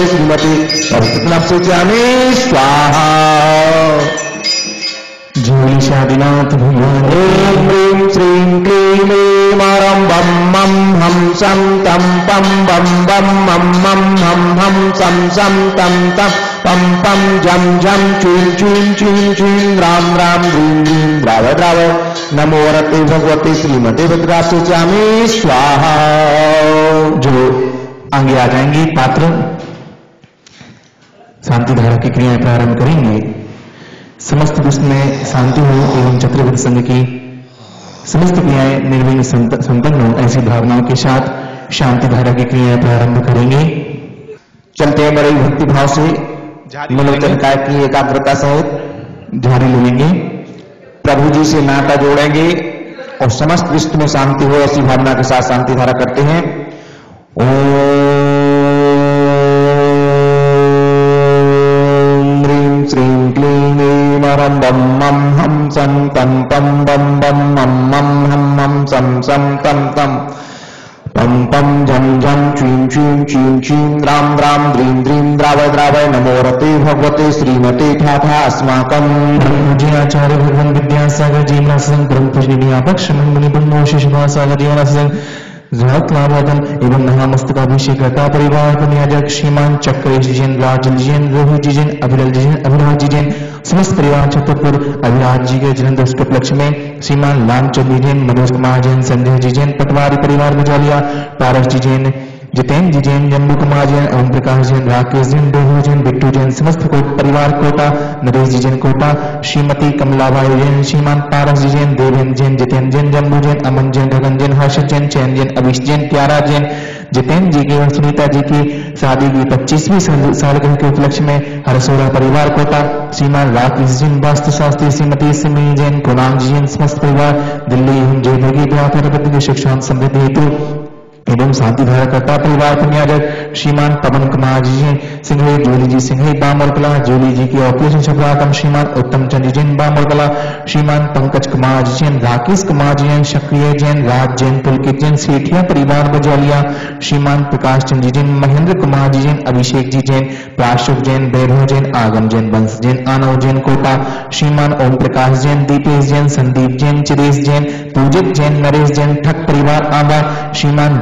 भगवते श्रीमती पवित्रनाभ्यामी स्वाहा। ज्योतिषादिनाथ भगवान ओम ह्रीं श्रीं क्लीं ऐं आरं बम मम हम सं तम पम बम बम मम मम हम हम सं सं तम तम पम पम जम जम चूं चूं चूं चूं राम राम ह्रीं ह्रीं द्राव द्राव नमो वरते भगवते श्रीमते भद्राभ्यामी स्वाहा। जो आगे आ जाएंगे पात्र शांति धारा की क्रियाएं प्रारंभ करेंगे। समस्त विश्व में शांति हो एवं चतुर्विध संघ की समस्त क्रियाएं निर्विघ्न संपन्न हो, ऐसी भावनाओं के साथ शांति धारा की क्रियाएं प्रारंभ करेंगे। चलते हैं बड़े भक्ति भाव से मनोचन काय की एकाग्रता सहित झाड़ी ले लेंगे, प्रभु जी से नाता जोड़ेंगे और समस्त विश्व में शांति हो ऐसी भावना के साथ शांति धारा करते हैं। ओम ह्रीं श्रीं क्लीं ऐं आरं बम मम हम सं तम पम बम बम मम मम हम हम सं सं तम तम पम पम झम झम चूं चूं चूं चूं राम राम ह्रीं ह्रीं द्राव द्राव नमो रते भगवते श्रीमते ठाठा अस्माकं जी आचार्य भगवान विद्यासागर जी महासंग परम पूजनीय नियापक मुनि ब्रह्म शिशुभासागर जी महासंग लाभन एवं महामस्तकाभिषेक करता परिवार को नियाजक श्रीमान चक्रेश जैन, राजल जैन, रोहू जी जैन, अभिलाष जी जैन, अभिलाष जी जैन, समस्त परिवार छतरपुर अभिलाष जी के जन्मदिन के उपलक्ष्य में श्रीमान लामचंद जैन, मनोज कुमार जैन, संजय जी जैन, पटवारी परिवार बिजौलिया, पारस जी जैन, जितेंद्र जी जैन, जम्बू कुमार जैन, ओम प्रकाश जैन, राकेश जैन, डोहू जैन, बिट्टू जैन, समस्त परिवार कोटा, नरेश जी जैन कोटा, श्रीमती कमलाबाई जैन, श्रीमान पारस जी जैन, देवेंद्र जैन, जितेंद्र जैन, जम्बू जैन, अमन जैन, गगन जैन, हर्षद जैन, चैन जैन, अभिष जैन, प्यारा जैन, जितेंद्र जी की और सुनीता जी की शादी की 25वीं सालगिरह के उपलक्ष्य में हरसोड़ा परिवार कोटा, श्रीमान राकेश जैन, वास्तु शास्त्री, श्रीमती सिमी जैन, कुणाल जी जैन, समस्त परिवार दिल्ली जय भोगी व्यापार शिक्षा समृद्धि हेतु एवं शांति धारा करता परिवार को नियाजक श्रीमान पवन कुमार जी सिंघे, जोली जी सिंघे बामोरकला, जोली जी की ऑपरेशन सफलाकम, श्रीमान उत्तम चंद जैन बामोरकला, श्रीमान पंकज कुमार जी जैन, राकेश कुमार जी जैन, सक्रिय जैन, राज जैन, पुलकित जैन, सेठिया परिवार बजौलिया, श्रीमान प्रकाश चंद जी जैन, महेंद्र कुमार जी जैन, अभिषेक जी जैन, प्राशुक जैन, वैभव जैन, आगम जैन, वंश जैन, आनव जैन कोटा, श्रीमान ओम प्रकाश जैन, दीपेश जैन, संदीप जैन, चिरेश जैन, पूजित जैन, नरेश जैन, ठक परिवार आंबा, श्रीमान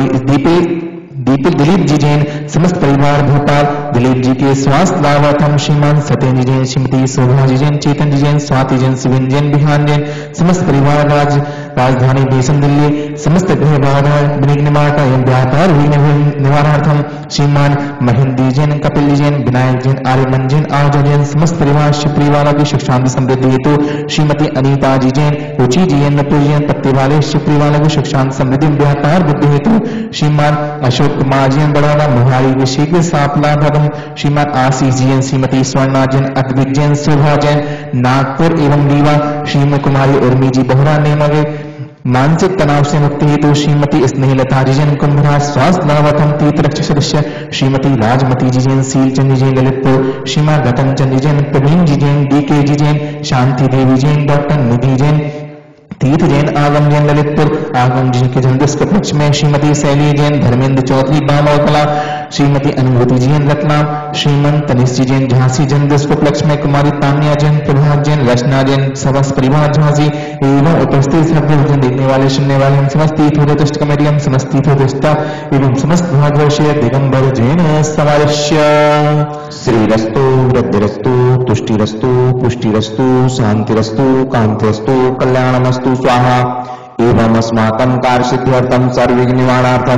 दिलीप जी जैन, समस्त परिवार भोपाल, दिलीप जी के स्वास्थ्य लाभार्थम श्रीमान सत्येंद्र जी जैन, श्रीमती शोभा जी जैन, चेतन जी जैन, स्वाति जैन, शिविन जैन, बिहान जैन, समस्त परिवार राजधानी बेसन दिल्ली, समस्त गृह बाधा विघ्न निवारता एवं व्यापार निवारणार्थम श्रीमान महेंद्र जैन, कपिल जैन, विनायक जैन, आर्यमन जैन, आर्ज जैन, समस्त परिवार शिवप्री वाला की सुख शांति समृद्धि हेतु श्रीमती अनीता जी जैन, रुचि जी जैन, नपुर जैन, पत्ते वाले शिवप्री वाला की सुख शांति समृद्धि व्यापार बुद्धि हेतु श्रीमान अशोक कुमार जैन बड़ौदा, मुहारी के शीघ्र सापला भवन, श्रीमान आशीष जैन, श्रीमती स्वर्णा जैन, अद्वित जैन, शोभा जैन, नागपुर एवं रीवा, श्रीमती कुमारी उर्मी जी बोहरा नेमगे, मानसिक तनाव से मुक्ति हेतु श्रीमती स्नेहलता जी जैन, कुंभराज स्वास्थ्य लाभार्थम तीर्थ रक्षक सदस्य श्रीमती राजमती जी जैन, शीलचंद जी जैन, ललितपुर, श्रीमान रतन चंद जी जैन, प्रवीण जी जैन, डीके जी जैन, शांति देवी जैन, डॉक्टर निधि जैन, तीर्थ जैन, आगम जैन, ललितपुर, आगम जी के जन्मदिन के उपलक्ष्य में श्रीमती शैली जैन, धर्मेंद्र चौधरी बामोरकला, श्रीमती अनुभूति जैन, रत्नाम, श्रीमंत तनिष जी जैन, झांसी, जन्मदिन के उपलक्ष्य में कुमारी तान्या जैन, प्रभात जैन, रचना जैन, समस्त परिवार झांसी एवं उपस्थित सभी देखने वाले सुनने वाले समस्त तीर्थोदय कमेटी समस्त तीर्थोदय एवं समस्त भागवशीय दिगंबर जैन समावेश्य श्रीरस्तु वृद्धिरस्तु तुष्टिरस्तु पुष्टिरस्तु शांतिरस्तु कांतिरस्तु कल्याणमस्तु स्वाहा एवं अस्माकं कार्य सिद्ध्यर्थं सर्वविघ्न निवारणार्थं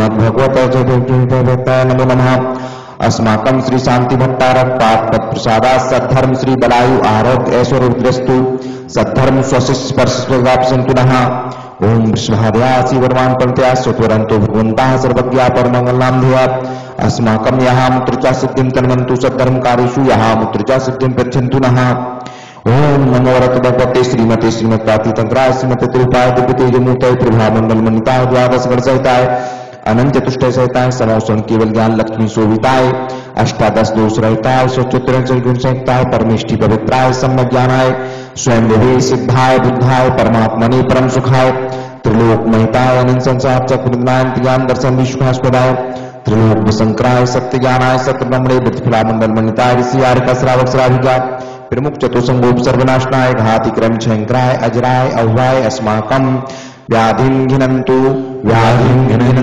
श्रीमद्भगवते नमो नमः। अस्माकं श्री शांति भट्टारक पाठ प्रसादात् सद्धर्म श्री बलायु आरोग्य ऐश्वर्यस्तु सद्धर्म स्वशिष्य स्पर्शसंतु नः। ओम विश्वाद्यासी वर्मान पंत्या स्वतरंतो भगवन्तः सर्वज्ञा परमंगलां ध्येया अस्माकं यः मुत्रचा सिद्धिं तन्वन्तु सद्धर्मकारीषु यः मुत्रचा सिद्धिं पृच्छन्तु नः। ओम नमो वरत भगवते श्रीमते श्रीमत्पातितंत्राय श्रीमते त्रिपाय दिव्यतेजमूर्तये प्रभामंडल मनिताय द्वादश गण सहिताय अनंत चतुष्टय सहिताय समौषण केवल ज्ञान लक्ष्मी शोभिताय अष्टादश दोष रहिताय स्वच्छ गुण सहिताय परमेष्टि पवित्राय सम्यक ज्ञानाय स्वयं विवेक सिद्धाय बुद्धाय परमात्मने परम सुखाय त्रिलोक महिताय अनंत संसार चक्रनायन ज्ञान दर्शन विश्वास्पदाय त्रिलोक शंकराय सत्य ज्ञानाय सत्य ब्रह्मणे बुद्धिफला मंगल मंडिताय ऋषियार का श्रावक श्राविका प्रमुख चतुसंगोप सर्वनाशनाय घाति क्रम शंकराय अजराय अव्वाय अस्माकम व्याधिं घिनन्तु व्याधिं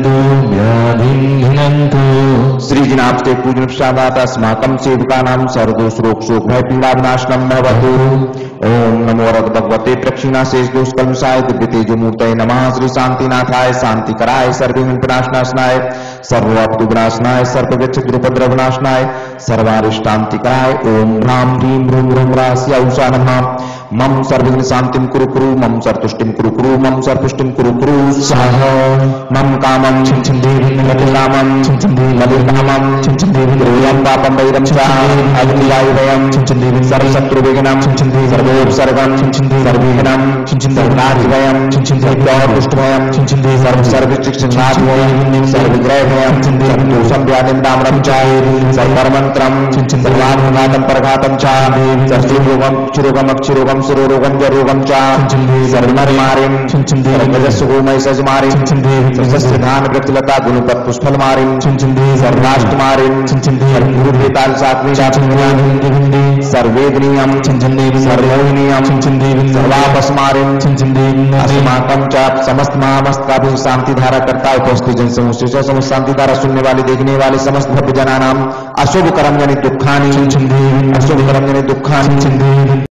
घिनन्तु श्री जिनाप्ते पूजन प्रसादात अस्माकं सेवकानां सर्वदोष रोग शोक भय पीड़ा विनाशनम भवतु। ओम नमो वरद भगवते प्रक्षिणा शेष दोष कलमसाय दिव्य तेजो मूर्तये नमः। श्री शांतिनाथाय शांतिकराय सर्वविघ्न विनाशनाय सर्वोपद्रव विनाशनाय सर्वगच्छ द्रुपद्रव विनाशनाय सर्वारिष्टान्तिकाय ओम ह्रां ह्रीं ह्रूं ह्रूं रास्य उषा नमः। मम सर्वविघ्न शांतिं कुरु कुरु मम सर्वतुष्टिं कुरु कुरु मम सर्वपुष्टिं कुरु कुरु स्वाहा। मम कामं मतिकामं मलिकामं ध्रुवं पापं वैरं च अग्निवायुवयं सर्वशत्रुविघ्नं सर्वोपसर्गं सर्वविघ्नं सर्वनाशभयं सर्वदुष्टभयं सर्वसर्वशिक्षणाभयं सर्वविग्रहभयं सर्वदोषं व्याधिं दामनं च सर्वमन्त्रं सर्वानुघातं परघातं च सर्वरोगं क्षुरोगं अक्षुरोगं सुरोगं जरोगं च सर्वनरमारिं सर्वजस्सुगोमय सजमारिं सर्वस्त्रधान वृक्षलता गुणपत पुष्पल मारिं सर्वाष्ट मारिं सर्वगुरुवेताल सात्वी सर्वेदनीयं सर्वोहिनीयं सर्वापस मारिं अस्माकं च समस्त महामस्तकाभिः शांति धारा करता उपस्थित जन समूह से समस्त शांति धारा सुनने वाले देखने वाले समस्त भक्त जनानां अशुभ कर्म जनित दुखानि अशुभ कर्म जनित दुखानि